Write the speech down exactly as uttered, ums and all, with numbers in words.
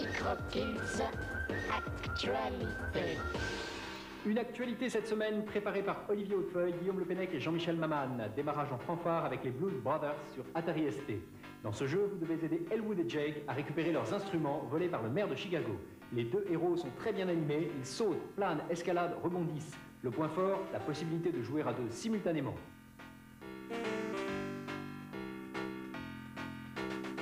Microkids Actualité. Une actualité cette semaine préparée par Olivier Hautefeuille, Guillaume Le Pennec et Jean-Michel Maman. Démarrage en fanfare avec les Blues Brothers sur Atari S T. Dans ce jeu, vous devez aider Elwood et Jake à récupérer leurs instruments volés par le maire de Chicago. Les deux héros sont très bien animés, ils sautent, planent, escaladent, rebondissent. Le point fort, la possibilité de jouer à deux simultanément.